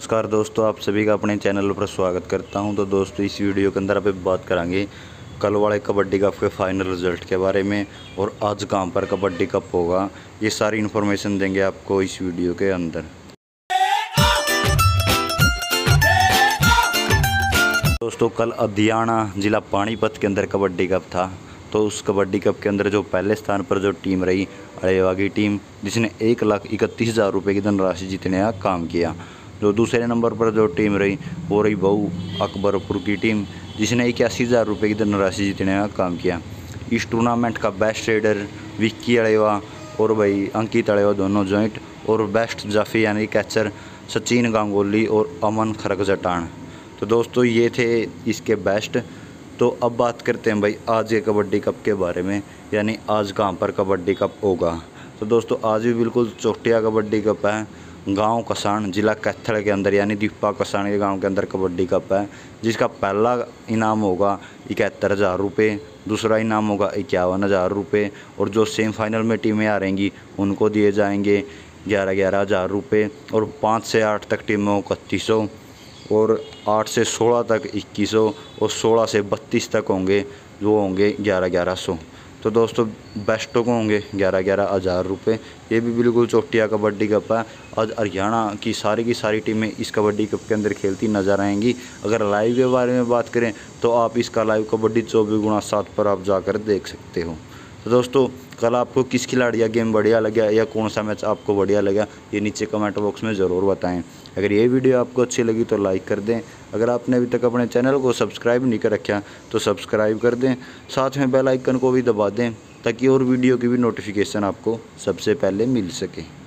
नमस्कार दोस्तों, आप सभी का अपने चैनल पर स्वागत करता हूं। तो दोस्तों इस वीडियो के अंदर आप बात करेंगे कल वाले कबड्डी कप के फाइनल रिजल्ट के बारे में और आज कहां पर कबड्डी कप होगा, ये सारी इन्फॉर्मेशन देंगे आपको इस वीडियो के अंदर। दोस्तों कल अधियाना जिला पानीपत के अंदर कबड्डी कप था। तो उस कबड्डी कप के अंदर जो पहले स्थान पर जो टीम रही अरेवा की टीम, जिसने 1,31,000 रुपये की धनराशि जीतने का काम किया। जो दूसरे नंबर पर जो टीम रही वो रही बहू अकबरपुर की टीम, जिसने 81,000 रुपये की धनराशि जीतने का काम किया। इस टूर्नामेंट का बेस्ट रेडर विक्की अड़ेवा और भाई अंकित अड़ेवा दोनों जॉइंट, और बेस्ट जाफी यानी कैचर सचिन गांगुली और अमन खरगजटान। तो दोस्तों ये थे इसके बेस्ट। तो अब बात करते हैं भाई आज के कबड्डी कप के बारे में, यानी आज कहाँ पर कबड्डी कप होगा। तो दोस्तों आज भी बिल्कुल चोटिया कबड्डी कप है। गांव कसाण जिला कैथल के अंदर, यानी दीपा कसाण के गांव के अंदर कबड्डी कप है, जिसका पहला इनाम होगा 71,000 रुपये, दूसरा इनाम होगा 51,000 रुपये, और जो सेमीफाइनल में टीमें आ रहेंगी उनको दिए जाएंगे 11,000 रुपये, और 5 से 8 तक टीमों को 3,500, और 8 से 16 तक 2,100, और 16 से 32 तक होंगे जो होंगे 11,100। तो दोस्तों बेस्टों को होंगे 11,000 रुपये। ये भी बिल्कुल चोटिया कबड्डी कप है। आज हरियाणा की सारी टीमें इस कबड्डी कप के अंदर खेलती नज़र आएंगी। अगर लाइव के बारे में बात करें तो आप इसका लाइव कबड्डी 24x7 पर आप जाकर देख सकते हो। तो दोस्तों कल आपको किस खिलाड़ी का गेम बढ़िया लगा या कौन सा मैच आपको बढ़िया लगा, ये नीचे कमेंट बॉक्स में ज़रूर बताएं। अगर ये वीडियो आपको अच्छी लगी तो लाइक कर दें। अगर आपने अभी तक अपने चैनल को सब्सक्राइब नहीं कर रखा तो सब्सक्राइब कर दें, साथ में बेल आइकन को भी दबा दें ताकि और वीडियो की भी नोटिफिकेशन आपको सबसे पहले मिल सके।